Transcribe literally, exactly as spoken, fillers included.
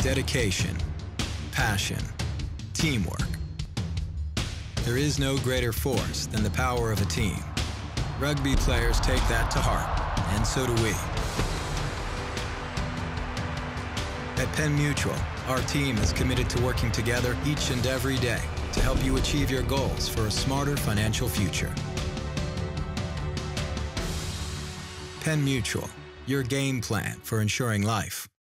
dedication, passion, teamwork. There is no greater force than the power of a team. Rugby players take that to heart, and so do we. At Penn Mutual, our team is committed to working together each and every day to help you achieve your goals for a smarter financial future. Penn Mutual, your game plan for insuring life.